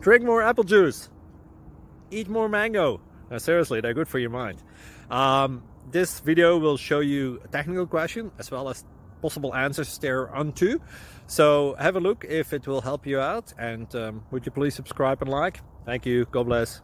Drink more apple juice. Eat more mango. No, seriously, they're good for your mind. This video will show you a technical question as well as possible answers thereunto. So have a look if it will help you out, and would you please subscribe and like? Thank you. God bless.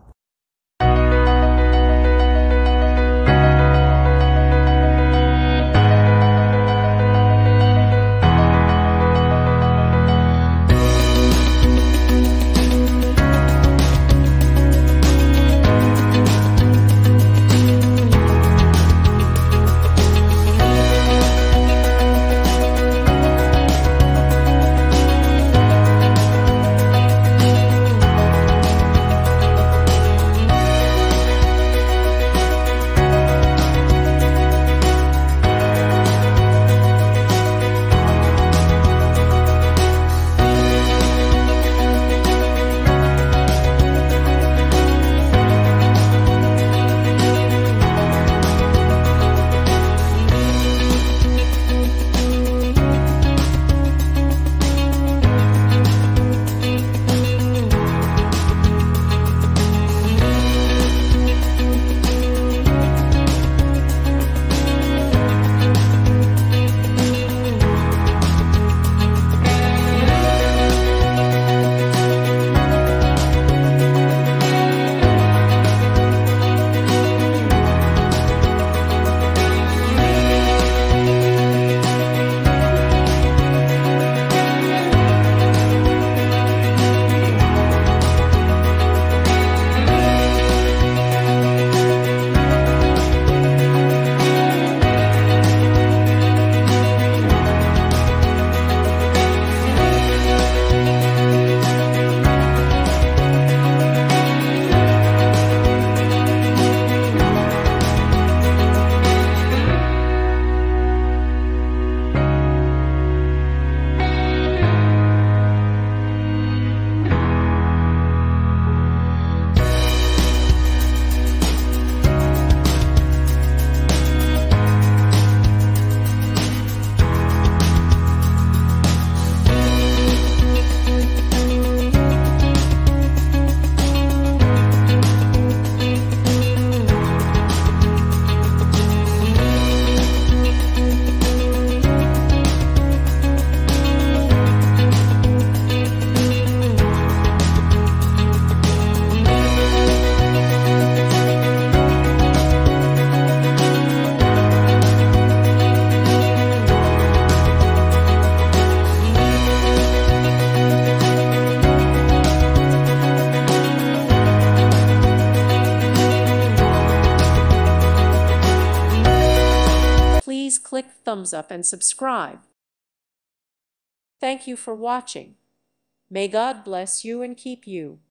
Please click thumbs up and subscribe. Thank you for watching. May God bless you and keep you.